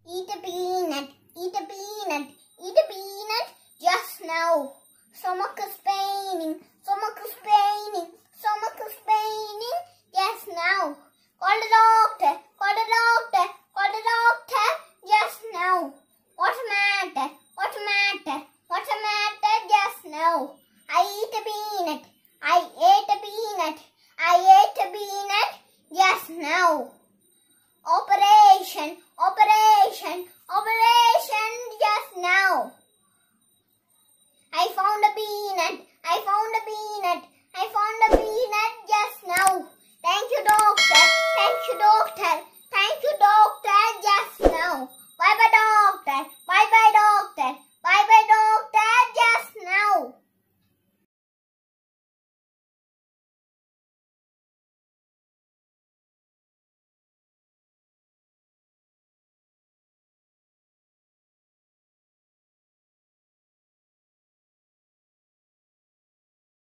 Eat a peanut, eat a peanut, eat a peanut just now. Stomach is paining, stomach is paining, stomach is paining just now. Call the doctor, call the doctor, call the doctor just now. What's the matter? What's the matter? What's the matter just now? I eat a peanut, I ate a peanut, I ate a peanut just now. Operation, operation, operation just now. I found a peanut, I found a peanut, I found a peanut just now. Thank you, doctor, thank you, doctor, thank you, doctor, just now.